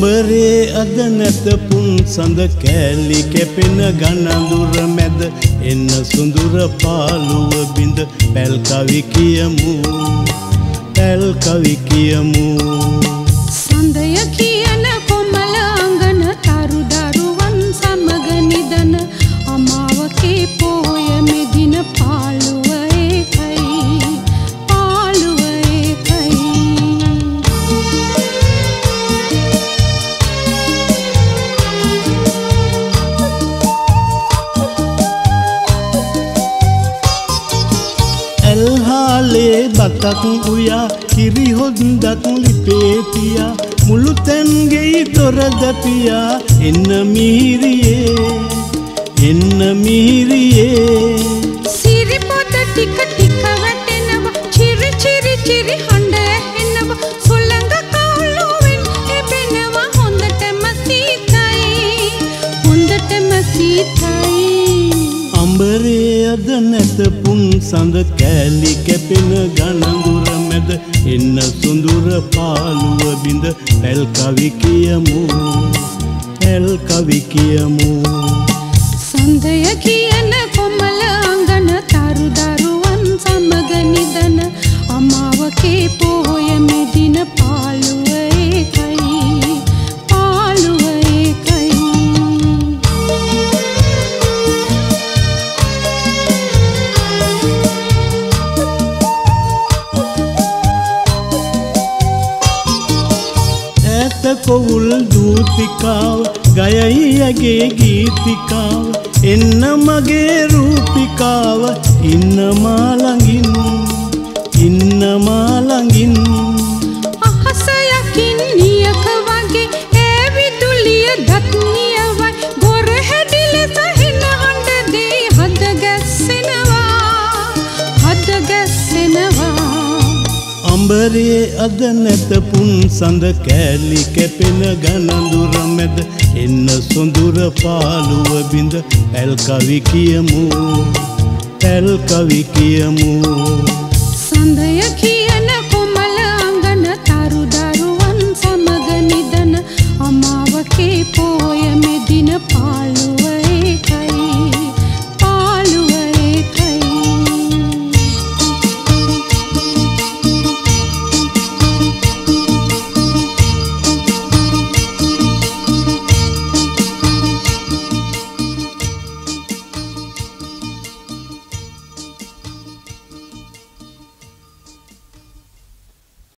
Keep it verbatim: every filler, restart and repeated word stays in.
අඹරේ අද නැත පුන් සඳ කෑලි කැපෙන ගණඳුර මැද එන්න සුඳුර පාළුව බිඳ පැල් කවි කියමු පැල් කවි කියමු සඳය කියන කොමල අංගන තරු දරුවන් සමග නිදන අමාවකේ පෝය මෙදින පාළුව ඒකයි පාළුව ඒකයි ඇල්හාලේ බතක් උයා කිරි හොද්දක් ලිපේ තියා මුළු තැන්ගෙයි දොර දැපියා එන්න මිහිරියේ එන්න මිහිරියේ සිරිපොත ටික ටික වැටෙනවා චිරි චිරි චිරි හඬ ඇහෙනවා සුළඟ කවුළුවෙන් එබෙනවා හොඳටම සීතයි හොඳටම සීතයි අඹරේ අද නැත පුන් සඳ කෑලි කැපෙන ගණඳුර මැද එන්න සුඳුර පාළුව බිඳ පැල් කවි කියමු පැල් කවි කියමු සඳය කියන කොමල අංගන තරු දරුවන් සමග නිදන අමාවකේ පෝය මෙදින පාළුව ඒකයි පාළුව ඒකයි කොවුල් දූතිකාව ගයයි ඇගේ ගීතිකාව එන්න මගේ රූපිකාව ඉන්න මා ළඟින් ඉන්න මා ළඟින් අහස යකින් නියක වගේ ඒ විදුලිය දත් නියවයි ගොර හැඩි ලෙස හින හඬ දී හද ගැස්සෙනවා හද ගැස්සෙනවා අඹරේ අද නැත පුන් සඳ කෑලි කැපෙන ගණඳුර මැද එන්න සොඳුර පාළුව බිඳ පැල් කවි කියමු පැල් කවි කියමු